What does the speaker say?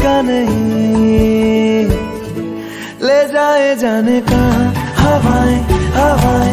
का नहीं, ले जाए जाने कहाँ हवाएं हवाएं।